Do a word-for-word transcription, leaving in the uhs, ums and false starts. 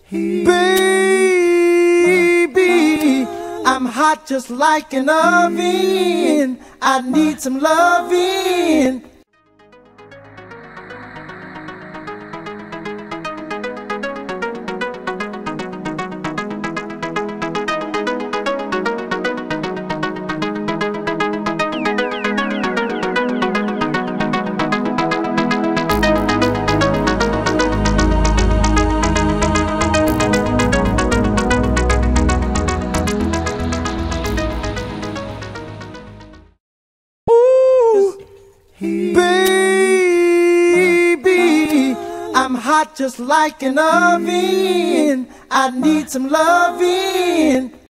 Baby, I'm hot just like an oven. I need some loving. Baby, I'm hot just like an oven. I need some loving.